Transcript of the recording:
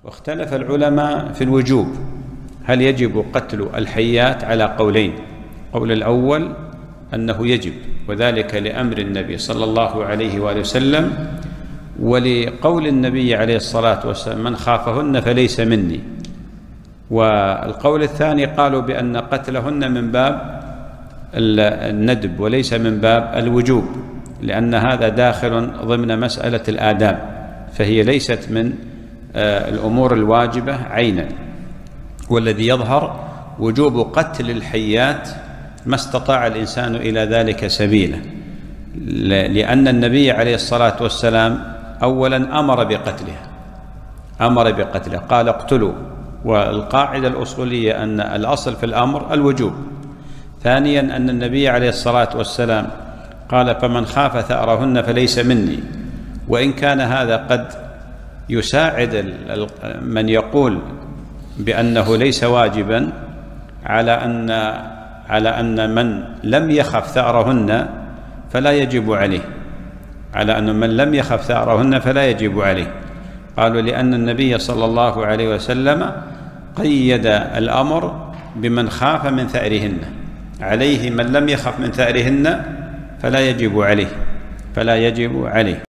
واختلف العلماء في الوجوب، هل يجب قتل الحيات؟ على قولين. قول الأول أنه يجب، وذلك لأمر النبي صلى الله عليه وآله وسلم، ولقول النبي عليه الصلاة والسلام: من خافهن فليس مني. والقول الثاني قالوا بأن قتلهن من باب الندب وليس من باب الوجوب، لأن هذا داخل ضمن مسألة الآداب، فهي ليست من الأمور الواجبة عينا. والذي يظهر وجوب قتل الحيات ما استطاع الإنسان إلى ذلك سبيلا، لأن النبي عليه الصلاة والسلام أولا أمر بقتلها، قال: اقتلوا. والقاعدة الأصولية أن الأصل في الأمر الوجوب. ثانيا أن النبي عليه الصلاة والسلام قال: فمن خاف ثأرهن فليس مني. وإن كان هذا قد يساعد من يقول بأنه ليس واجبا على أن من لم يخف ثأرهن فلا يجب عليه، قالوا لأن النبي صلى الله عليه وسلم قيد الأمر بمن خاف من ثأرهن، عليه من لم يخف من ثأرهن فلا يجب عليه.